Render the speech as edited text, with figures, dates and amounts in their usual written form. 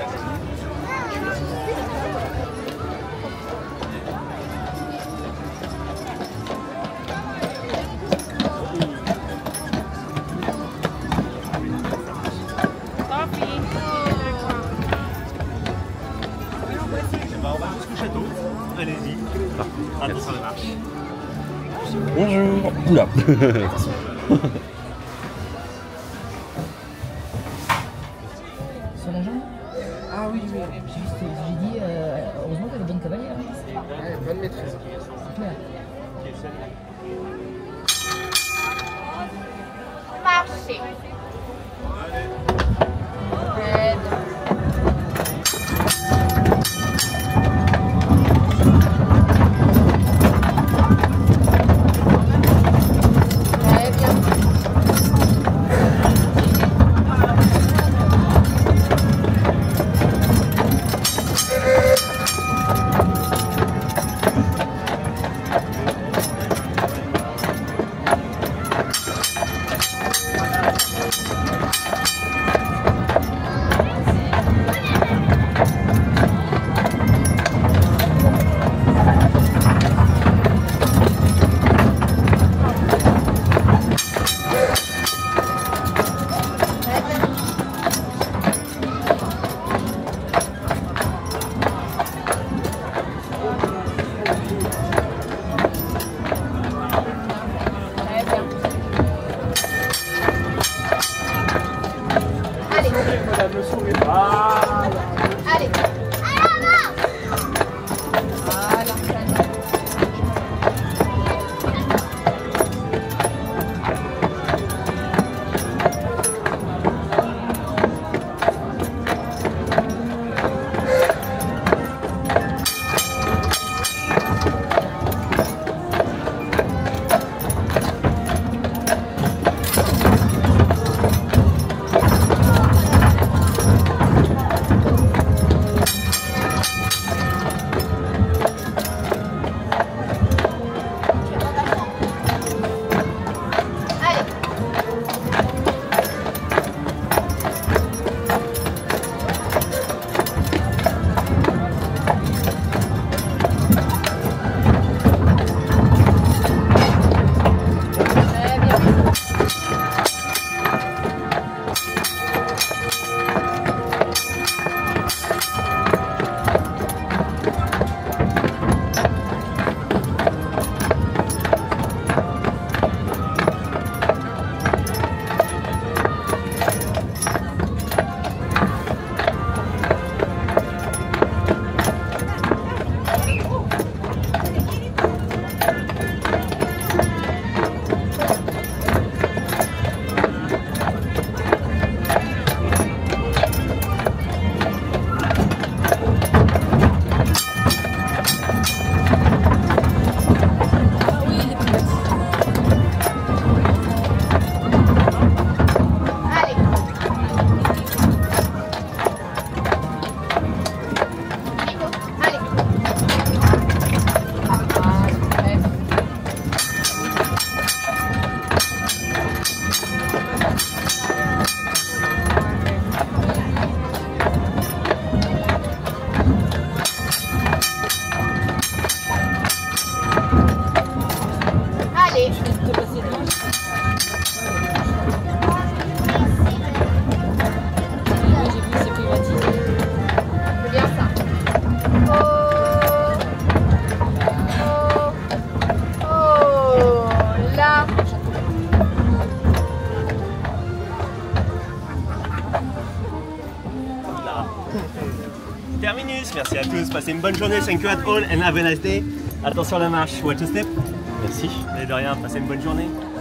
On va jusqu'au château. Allez-y. Attention à la marche. Bonjour. Oula. Sur la jambe? Ah oui, oui. J'ai dit, heureusement qu'elle est bonne cavalière. Ouais, bonne maîtrise. C'est clair. Marcher. Terminus, merci à tous, passez une bonne journée, thank you at all and have a nice day. Attention à la marche, watch the step. Merci. Et de rien, passez une bonne journée.